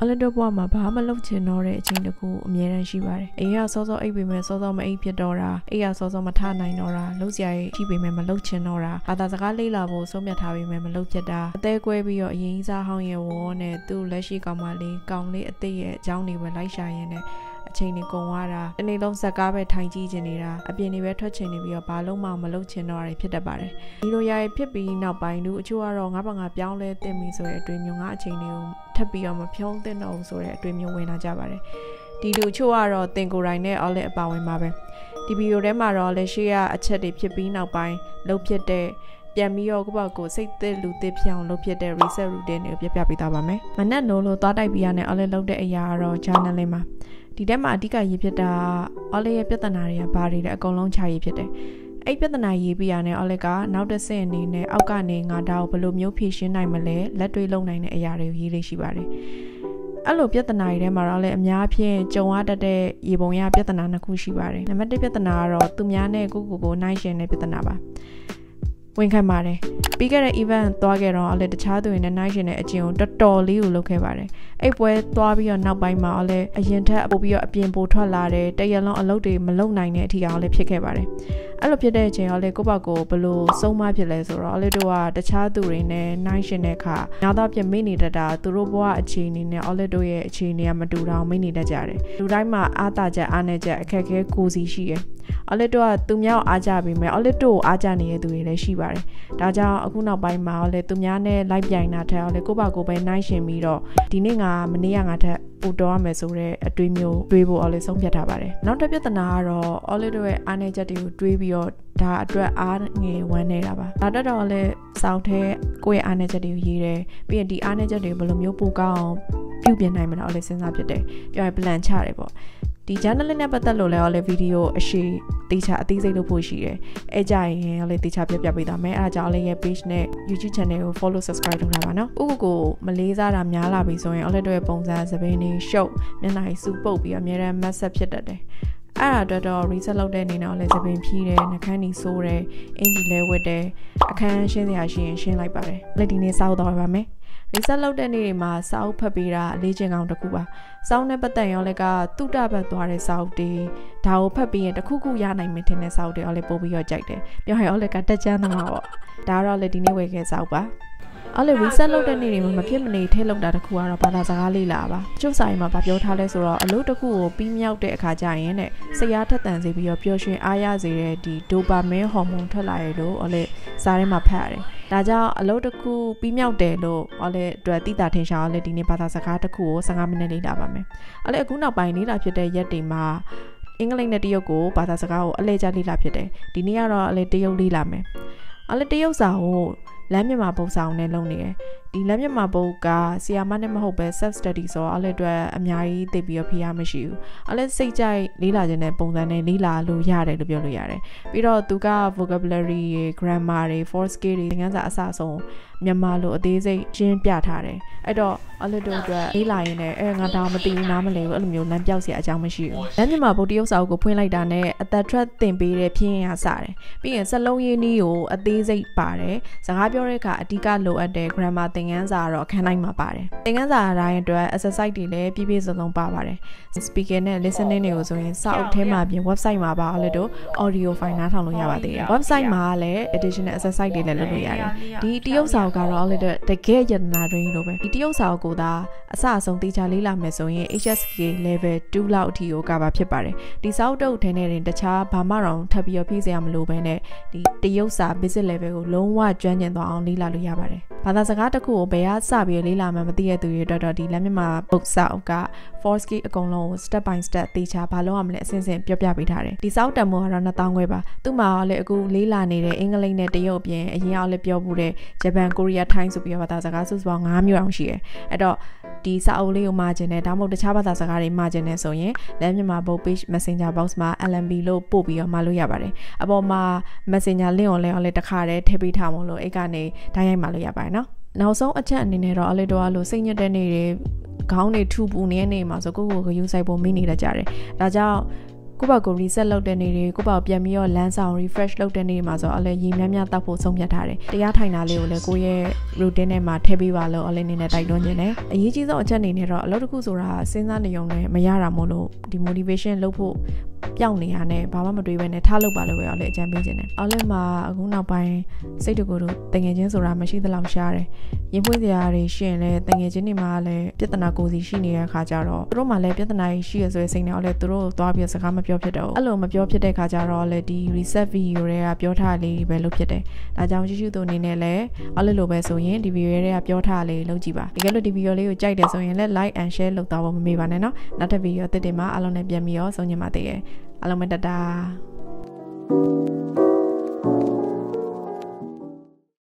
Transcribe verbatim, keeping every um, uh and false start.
အလတော့ဘွားမှာဘာမှလုပ်ချင်တော့တဲ့အချိန်တကူအမြဲတမ်းရှိပါတယ်အိမ်ကစောစောအိပ်ပေမဲ့စောစောမအိပ်ဖြစ်တော့တာအိမ်ကစောစောမထနိုင်တော့တာလှုပ်ရှားရှိပေမဲ့မလှုပ်ချင်တော့တာဘာသာစကားလေ့လာဖို့ဆုံးဖြတ်ထားပေမဲ့မလှုပ်ဖြစ်တာအသေးကွဲပြီးတော့အရင်စားဟောင်းရဲ့ဝေါ်နဲ့သူ့လက်ရှိကောင်မလေးကောင်လေးအသေးရဲ့အကြောင်းတွေပဲလိုက်ရှာရင်းနဲ့အချိန်တွေကုန်သွားတာတနေ့လုံးဇက်ကားပဲထိုင်ကြည့်နေနေတာအပြင်တွေပဲထွက်ချင်နေပြီးတော့ဘာလုံးမှမလုပ်ချင်တော့တာဖြစ်တတ်ပါတယ်ဒီလိုရရဖြစ်ပြီးနောက်ပိုင်းလူအချို့ကတော့ငါ့ဘာငါပြောင်းလဲတင်ပြီဆိုတဲ့အတွေ့အမျိုးငါအချိန်တွေကိုထပ်ပြီးတော့မဖြုံးတင်တော့ဘူးဆိုတဲ့အတွေ့အမျိုးဝင်လာကြပါတယ်ဒီလူအချို့ကတော့တင်ကိုယ်တိုင်နဲ့အော်လက်အပါဝင်ပါပဲဒီဗီဒီယိုထဲမှာတော့လက်ရှိကအချက်တွေဖြစ်ပြီးနောက်ပိုင်းလှုပ်ဖြစ်တဲ့ပြန်ပြီးတော့ကိုယ့်ဘက်ကိုစိတ်သက်လူသစ်ဖြစ်အောင်လုပ်ဖြစ်တဲ့ reset routine တွေကိုပြပြပေးသွားပါမယ်မနက်နိုးလို့သွားတိုက်ပြီးရတဲ့အော်လက်လုပ်တဲ့အရာကတော့ journaling မှာဒီထဲမှာအဓိကရေးဖြစ်တာအော်လက်ရဲ့ပြဿနာတွေကဘာတွေလဲအကုန်လုံးချရေးဖြစ်တယ်အဲ့ပြဿနာရေးပြီးရတဲ့အော်လက်ကနောက်တစ်ဆင့်အနေနဲ့အောက်ကနေငါဒါကိုဘယ်လိုမျိုးဖြေရှင်းနိုင်မလဲလက်တွေ့လုပ်နိုင်တဲ့အရာတွေကိုရေးလေးရှိပါတယ်အဲ့လိုပြဿနာတွေထဲမှာတော့လည်းအများဖြင့်ကြုံရတတ်တဲ့ရေပုံရပြဿနာနှစ်ခုရှိပါတယ်နံပါတ်တစ်ပြဿနာကတော့သူများနဲ့ကိုကိုကိုနိုင်ရှင်တဲ့ပြဿနာပါဝင်ခံပါတယ်ပြီးခဲ့တဲ့ event သွားခဲ့တော့အလဲတခြားသူတွေနဲ့နိုင်ရှင်တဲ့အကျင့်ကိုတော်တော်လေးကိုလုပ်ခဲ့ပါတယ်အဲ့ပွဲသွားပြီးတော့နောက်ပိုင်းမှာအလဲအရင်ထက်ပို့ပြီးတော့အပြင်ပို့ထွက်လာတယ်တရက်လုံးအလုပ်တွေမလုပ်နိုင်တဲ့အထိအောင်လည်းဖြစ်ခဲ့ပါတယ်အဲ့လိုဖြစ်တဲ့အချိန်တော့လေကိုယ့်ဘက်ကိုဘလို့ဆုံးမဖြစ်လဲဆိုတော့လေတို့ကတခြားသူတွေနဲ့နိုင်ရှင်တဲ့အခါနောက်တော့ပြင်မိနေတတ်တာသူတို့ဘဝအခြေအနေနဲ့အော်လေတို့ရဲ့အခြေအနေကမတူတာမိနေတတ်ကြတယ်လူတိုင်းမှာအားတာချက်အားနေချက်အခက်အခဲကိုစီရှိတယ်အော်လေတို့ကသူများကိုအားကြပြီးမယ်အော်လေတို့ကိုအားကြနေတဲ့သူတွေလည်းရှိပါတယ်ဒါကြောင့်အခုနောက်ပိုင်းမှာအော်လေသူများနဲ့လိုက်ပြိုင်တာထက်အော်လေကိုယ့်ဘက်ကိုပဲနိုင်ရှင်ပြီးတော့ဒီနေ့ငါမနေ့ကငါထက်ပို့တော့ရမယ်ဆိုတဲ့အတွေးမျိုးတွေးဖို့အော်လေဆုံးဖြတ်ထားပါတယ်နောက်တစ်ပြဿနာကတော့အော်လေတို့ရဲ့အားနေချက်တွေကိုတွေးပြီးတော့ဒါအတွက်အားငယ်ဝမ်းနေတာပါဒါတက်တော့လည်းစောက်ထဲကိုယ့်ရဲ့အားနေချက်တွေကိုရေးတယ်ပြီးရင်ဒီအားနေချက်တွေဘယ်လိုမျိုးပိုကောင်းအောင်ပြုပြင်နိုင်မလဲအော်လေစဉ်းစားဖြစ်တယ်ပြောရင် plan ချတယ်ပေါ့ဒီ journaling နဲ့ပတ်သက်လို့လည်းအော်လေဗီဒီယိုအရှိတေချာအသေးစိတ်လုပ်ဖို့ရှိတယ်အဲကြရင်အော်လေတေချာပြပြပေးသွားမယ်အဲဒါကြောင့်လည်းရဲ့ page နဲ့ YouTube channel ကို follow subscribe လုပ်ထားပါနော်ဥက္ကိုမလေးစားတာများလာပြီဆိုရင်အော်လေတို့ရဲ့ပုံစံစပင်းနေရှုပ်မျက်နှာကြီးစူပုတ်ပြီးအများနဲ့ message ဖြစ်တတ်တယ်အဲ့ဒါအတွက်တော့ reset လုပ်တဲ့အနေနဲ့လည်းသပင်ဖြီးတယ်နှခမ်းနီဆိုးတယ်အင်ဂျီလဲဝတ်တယ်အခန်းရှင်းစရာရှိရင်ရှင်းလိုက်ပါတယ်လက်ဒီနေ့စောက်တော့ပါမယ် reset လုပ်တဲ့နေ့တွေမှာစောက်ဖတ်ပေးတာအလေးချင်းကောင်တစ်ခုပါစောက်နဲ့ပတ်သက်ရောလည်းကတုတပတ်သွားတဲ့စောက်တွေဒါကိုဖတ်ပြီးရင်တစ်ခုခုရနိုင်မယ်ထင်တဲ့စောက်တွေရောလည်းပို့ပြီးတော့ကြိုက်တယ်ပြောရင်ရောလည်းကတက်ချမ်းသမားပေါ့ဒါကတော့လေဒီနေ့ဝယ်ခဲ့စောက်ပါအဲ့လေ reset လုပ်တဲ့နေ့တွေမှာမဖြစ်မနေထည့်လုပ်တာတခုကတော့ဘာသာစကားလေးလာပါကျုပ်ဆိုင်မှာဗာပြောထားလဲဆိုတော့အလုပ်တစ်ခုကိုပြီးမြောက်တဲ့အခါကျရင်တဲ့စိတ်အားထက်သန်စေပြီးတော့ပျော်ရွှင်အားရစေတဲ့ဒီဒိုပါမင်းဟော်မုန်းထွက်လာရလို့အဲ့လေစားထဲမှာဖတ်ရတယ်ဒါကြောင့်အလုပ်တစ်ခုပြီးမြောက်တယ်လို့အဲ့လေအတွက်တိတာထင်ရှားလဲဒီနေ့ဘာသာစကားတစ်ခုကိုဆယ်ငါးမိနစ်လေးလာပါမယ်အဲ့လေအခုနောက်ပိုင်းလေးလာဖြစ်တဲ့ရက်တွေမှာအင်္ဂလိပ်နဲ့တရုတ်ကိုဘာသာစကားကိုအလဲကျလေးလာဖြစ်တယ်ဒီနေ့ကတော့အလဲတရုတ်လေးလာမယ်အဲ့လေတရုတ်စာကိုလမ်းမြမာပုံဆောင်နဲ့လုပ်နေတယ်ဒီလမ်းမြမာပုံကဆီယာမနဲ့မဟုတ်ပဲ self study ဆိုတော့အဲ့လေအတွက်အများကြီးသိပြီးတော့ဖိအားမရှိဘူးအဲ့လေစိတ်ကြိုက်လေးလာခြင်းတဲ့ပုံစံနဲ့လေးလာလို့ရတယ်လို့ပြောလို့ရတယ်ပြီးတော့သူက vocabulary တွေ grammar တွေ force skill တွေသင်ခန်းစာအစအဆုံးမြန်မာလိုအသေးစိတ်ရှင်းပြထားတယ်အဲ့တော့အဲ့လေတို့အတွက်လေးလာရင်လည်းအဲငါတောင်မသိဘူးနားမလဲဘူးအဲ့လိုမျိုးလမ်းပြောက်เสียအကြောင်းမရှိဘူးလမ်းမြမာပုံတရုပ်စာအုပ်ကိုဖွင့်လိုက်တာနဲ့အသက်ထွက်သင်ပေးတဲ့ဖြင်းရစတယ်ပြီးရင်စက်လုံးရင်းနည်းကိုအသေးစိတ်ပါတယ်စကားပြောတဲ့အခါအဓိကလိုအပ်တဲ့ grammar သင်ခန်းစာတော့အခန်းတိုင်းမှာပါတယ်သင်ခန်းစာတိုင်းအတွက် exercise တွေလည်းပြည့်ပြည့်စုံစုံပါပါတယ် speaker နဲ့ listening တွေကိုဆိုရင်စာအုပ်ထဲမှာပြင် website မှာပါအဲ့လေတို့ audio file နားထောင်လို့ရပါသေးတယ် website မှာလည်း additional exercise တွေလည်းလုပ်လို့ရတယ်ဒီတရုပ်စာအုပ်ကတော့အဲ့လေတို့တကယ်ရတနာတွင်လို့ပဲဒီတရုပ်စာအုပ်ကိုသာအစအဆုံးတေချာလေးလာမယ်ဆိုရင် H S K level two လောက်အထိကိုကပါဖြစ်ပါတယ်ဒီစာအုပ်တုပ်ထဲနဲ့တင်တခြားဘာမှတော့ထပ်ပြီးတော့ဖြည့်စရာမလိုဘဲနဲ့ဒီတရုပ်စာ basic level ကိုလုံးဝကျွမ်းကျင်သွားအောင်လေ့လာလို့ရပါတယ်ဘာသာစကားတစ်ခုကိုဘယ်ကစပြီးလေ့လာမှမသိတဲ့သူတွေအတွက်တော့ဒီလမ်းမြမာပုတ်စာအုပ်က four skill အကုန်လုံးကို step by step တေချာဘာလို့ရမလဲအစဉ်စဉ်ပြောပြပေးထားတယ်ဒီစာအုပ်တန်ဖိုးကတော့နှစ်သောင်းခွဲပါသူ့မှာလည်းအခုလေ့လာနေတဲ့အင်္ဂလိပ်နဲ့တရုတ်အပြင်အရင်ကလည်းပြောမှုတဲ့ဂျပန်ကိုရီးယားထိုင်းဆိုပြီးတော့ဘာသာစကားစုစုပေါင်း၅မျိုးအောင်ရှိတယ်အဲ့တော့ဒီစာအုပ်လေးကိုမှာကျင်တယ်ဒါမှမဟုတ်တခြားဘာသာစကားတွေမှာကျင်တယ်ဆိုရင်လမ်းမြမာပုတ် page messenger box မှာ L M B လို့ပို့ပြီးတော့မှာလို့ရပါတယ်အပေါ်မှာ messenger link ကိုလည်းလည်းတစ်ခါတည်းထည့်ပေးထားမို့လို့အဲ့ကနေတိုင်းရိုက်မှာလို့ရပါတယ်နော်နောက်ဆုံးအချက်အနေနဲ့တော့အလေတော့လို့စိတ်ညစ်တဲ့နေ့တွေခေါင်းတွေထူပူနေတဲ့နေ့မှာဆိုကိုကိုကိုယူဆိုင်ပုံမိနေတတ်ကြတယ်ဒါကြောင့်ကိုယ့်ဘာကို reset လုပ်တဲ့နေ့တွေကိုယ့်ဘာပြန်ပြီးတော့လမ်းဆောင် refresh လုပ်တဲ့နေ့မှာဆိုအလဲရေများများတောက်ဖို့ဆုံးဖြတ်ထားတယ်တရားထိုင်တာလေးကိုလည်းကိုယ့်ရဲ့ routine ထဲမှာထည့်ပေးပါလို့အလဲနေနဲ့တိုက်တွန်းခြင်းတယ်အရေးကြီးဆုံးအချက်အနေနဲ့တော့အလုပ်တစ်ခုဆိုတာစဉ်းစားနေုံနဲ့မရတာမို့လို့ဒီ motivation လုပ်ဖို့ပြောင်းနေရတဲ့ဘာမှမတွေးဘဲနဲ့ထားလုပ်ပါလို့ပဲအလဲအကြံပေးခြင်းတယ်အလဲမှာအခုနောက်ပိုင်းစိတ်တကူတို့တငယ်ချင်းဆိုတာမရှိသလောက်ရှားတယ်ရင်ပွေးစရာတွေရှိရင်လည်းတငယ်ချင်းတွေမှာလည်းပြဿနာကိုစီရှိနေတဲ့အခါကျတော့သူတို့မှလည်းပြဿနာရှိရဆိုတဲ့စိတ်နဲ့အလဲသူတို့သွားပြီးစကားမပြောဖြစ်တော့အဲ့လိုမပြောဖြစ်တဲ့အခါကျတော့လည်းဒီ reset video တွေကပြောထားလေးပဲလုပ်ဖြစ်တယ်ဒါကြောင့်ရှိရှိသူအနေနဲ့လည်းအလဲလိုပဲဆိုရင်ဒီ video တွေကပြောထားလေးလုပ်ကြည့်ပါတကယ်လို့ဒီ video လေးကိုကြိုက်တယ်ဆိုရင်လည်း like and share လုပ်တော့မမေ့ပါနဲ့နော်နောက်ထပ် video တစ်တင်မှာအားလုံးနဲ့ပြန်ပြီးတော့ဆုံညင်ပါသေးတယ်အားလုံးပဲတတာ